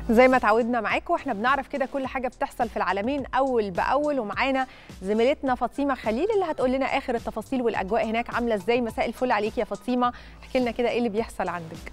زي ما تعودنا معاكم واحنا بنعرف كده كل حاجه بتحصل في العالمين اول باول، ومعانا زميلتنا فاطمه خليل اللي هتقول لنا اخر التفاصيل والاجواء هناك عامله ازاي. مساء الفل عليكي يا فاطمه، احكي لنا كده ايه اللي بيحصل عندك.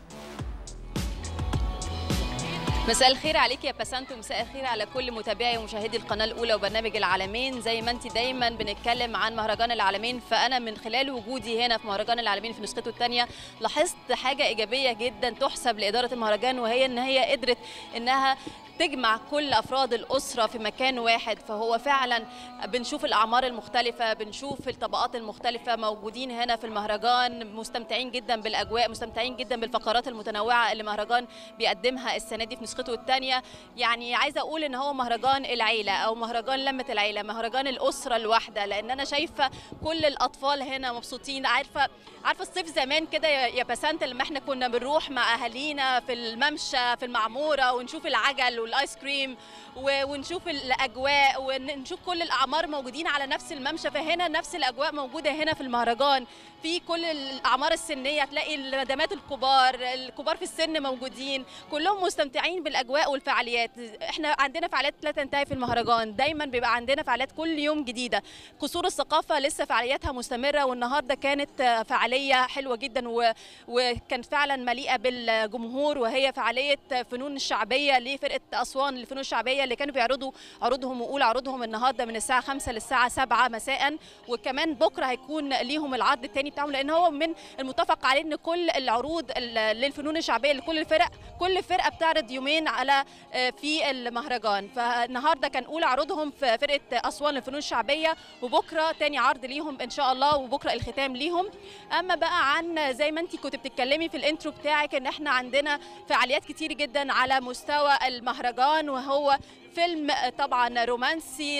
مساء الخير عليك يا بسنت، ومساء الخير على كل متابعي ومشاهدي القناه الاولى وبرنامج العالمين. زي ما انت دايما بنتكلم عن مهرجان العالمين، فانا من خلال وجودي هنا في مهرجان العالمين في نسخته الثانيه لاحظت حاجه ايجابيه جدا تحسب لاداره المهرجان، وهي ان هي قدرت انها تجمع كل افراد الاسره في مكان واحد. فهو فعلا بنشوف الاعمار المختلفه، بنشوف الطبقات المختلفه موجودين هنا في المهرجان، مستمتعين جدا بالاجواء، مستمتعين جدا بالفقرات المتنوعه اللي مهرجان بيقدمها السنه دي في نسخته الثانيه. يعني عايزه اقول ان هو مهرجان العيله او مهرجان لمه العيله، مهرجان الاسره الواحده، لان انا شايفه كل الاطفال هنا مبسوطين. عارفه الصيف زمان كده يا بسنت لما احنا كنا بنروح مع اهالينا في الممشى في المعموره ونشوف العجل والايس كريم ونشوف الاجواء ونشوف كل الاعمار موجودين على نفس الممشى، فهنا نفس الاجواء موجوده هنا في المهرجان. في كل الاعمار السنيه، تلاقي المدامات الكبار في السن موجودين، كلهم مستمتعين بالاجواء والفعاليات. احنا عندنا فعاليات لا تنتهي في المهرجان، دايما بيبقى عندنا فعاليات كل يوم جديده. قصور الثقافه لسه فعالياتها مستمره، والنهارده كانت فعاليه حلوه جدا وكانت فعلا مليئه بالجمهور، وهي فعاليه فنون الشعبيه لفرقه اسوان للفنون الشعبيه اللي كانوا بيعرضوا عروضهم واولى عروضهم النهارده من الساعه 5 للساعه 7 مساء. وكمان بكره هيكون ليهم العرض الثاني بتاعهم، لان هو من المتفق عليه ان كل العروض للفنون الشعبيه لكل الفرق، كل فرقه بتعرض يومين على في المهرجان. فالنهارده كان اولى عروضهم في فرقه اسوان للفنون الشعبيه، وبكره ثاني عرض ليهم ان شاء الله، وبكره الختام ليهم. اما بقى عن زي ما انت كنت بتتكلمي في الانترو بتاعك ان احنا عندنا فعاليات كتير جدا على مستوى المهرجان، وهو فيلم طبعا رومانسي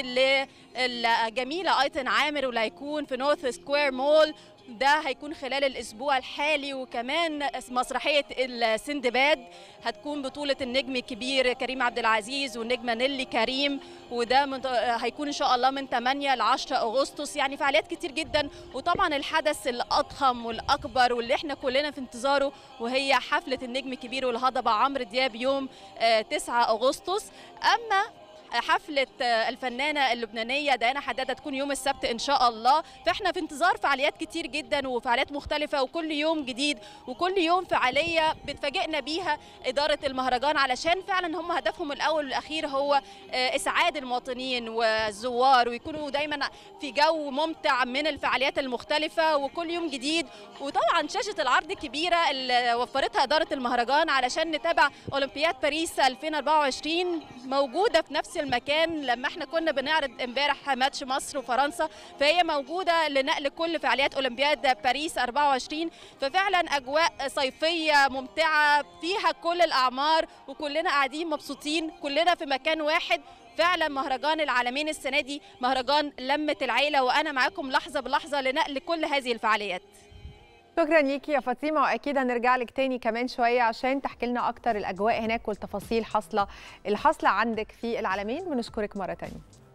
للجميله ايتن عامر، واللي هيكون في نورث سكوير مول، ده هيكون خلال الاسبوع الحالي. وكمان مسرحيه السندباد هتكون بطوله النجم الكبير كريم عبد العزيز والنجمه نيلي كريم، وده هيكون ان شاء الله من 8 ل 10 اغسطس. يعني فعاليات كتير جدا، وطبعا الحدث الاضخم والاكبر واللي احنا كلنا في انتظاره وهي حفله النجم الكبير والهضبه عمرو دياب يوم 9 اغسطس. اما حفلة الفنانة اللبنانية ديانا حداد تكون يوم السبت إن شاء الله. فإحنا في انتظار فعاليات كتير جدا وفعاليات مختلفة، وكل يوم جديد وكل يوم فعالية بتفاجئنا بيها إدارة المهرجان، علشان فعلا هم هدفهم الأول والأخير هو إسعاد المواطنين والزوار، ويكونوا دايما في جو ممتع من الفعاليات المختلفة وكل يوم جديد. وطبعا شاشة العرض الكبيرة اللي وفرتها إدارة المهرجان علشان نتابع أولمبياد باريس 2024 موجودة في نفس المكان. لما احنا كنا بنعرض امبارح ماتش مصر وفرنسا، فهي موجوده لنقل كل فعاليات اولمبياد باريس 24. ففعلا اجواء صيفيه ممتعه فيها كل الاعمار، وكلنا قاعدين مبسوطين كلنا في مكان واحد. فعلا مهرجان العالمين السنه دي مهرجان لمه العيله، وانا معاكم لحظه بلحظه لنقل كل هذه الفعاليات. شكرا ليكي يا فاطمه، واكيد هنرجع لك تاني كمان شويه عشان تحكي لنا اكتر الاجواء هناك والتفاصيل الحاصله عندك في العالمين. بنشكرك مره تانيه.